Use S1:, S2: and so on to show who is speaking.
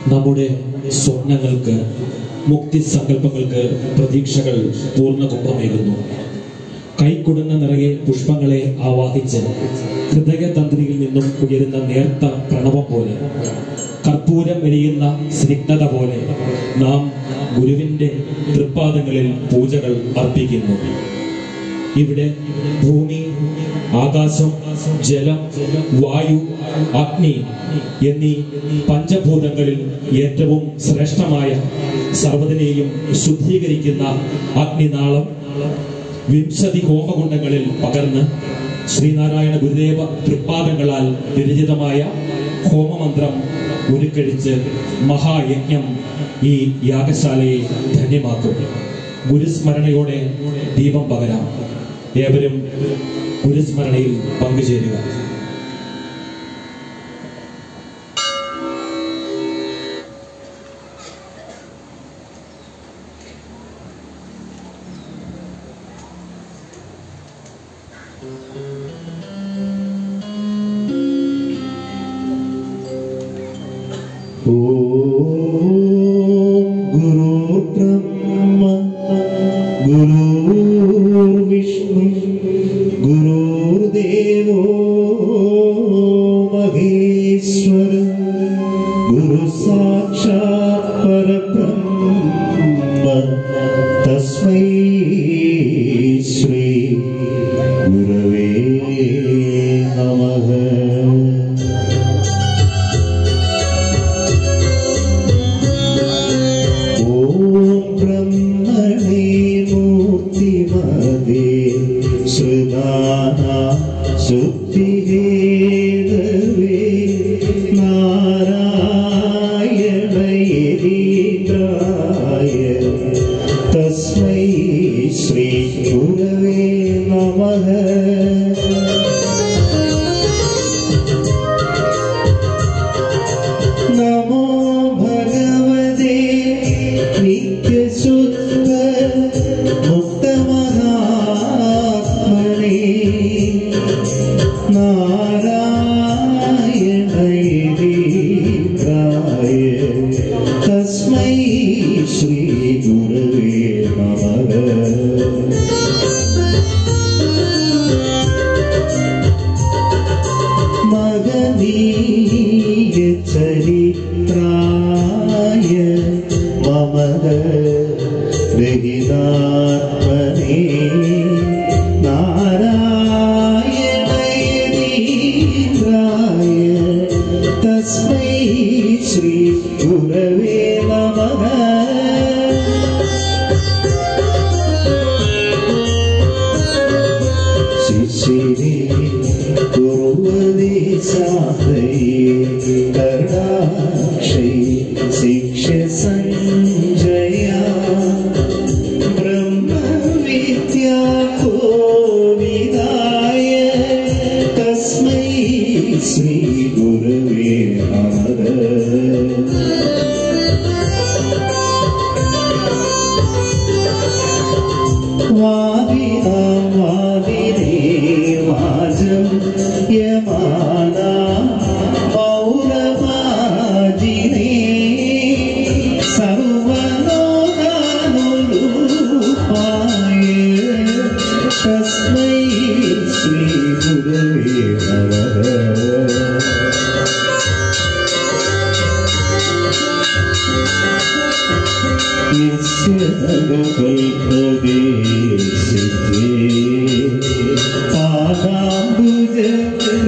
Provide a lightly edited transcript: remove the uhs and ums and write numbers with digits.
S1: നമ്മുടെ സ്വപ്നങ്ങൾക്ക്, മുക്തി സങ്കല്പങ്ങൾക്ക് പ്രതീക്ഷകൾ പൂർണ്ണകുംഭമേകുന്നു. കൈക്കുടങ്ങ നിറയെ പുഷ്പങ്ങളെ ആവാഹിച്ച് ഹൃദയതന്ത്രിയിൽ നിന്നും ഉയരുന്ന നേർത്ത പ്രണവം പോലെ, കർപ്പൂരം എരിയുന്ന സ്നിഗ്ധത പോലെ നാം ഗുരുവിൻ്റെ തൃപ്പാദങ്ങളിൽ പൂജകൾ അർപ്പിക്കുന്നു. ഇവിടെ ഭൂമി, ആകാശം, ജലം, വായു, അഗ്നി എന്നീ പഞ്ചഭൂതങ്ങളിൽ ഏറ്റവും ശ്രേഷ്ഠമായ സർവ്വതിനെയും ശുദ്ധീകരിക്കുന്ന അഗ്നിനാളം 20 ഹോമകുണ്ടങ്ങളിൽ പകർന്ന് ശ്രീനാരായണ ഗുരുദേവ തൃപ്പാദങ്ങളാൽ വിരചിതമായ ഹോമമന്ത്രം ഉരുക്കഴിച്ച് മഹായജ്ഞം ഈ യാഗശാലയെ ധന്യമാക്കും. ഗുരുസ്മരണയോടെ ദീപം പകരാം. ഏവരും ഗുരുസ്മരണയിൽ പങ്കുചേരുക.
S2: Padam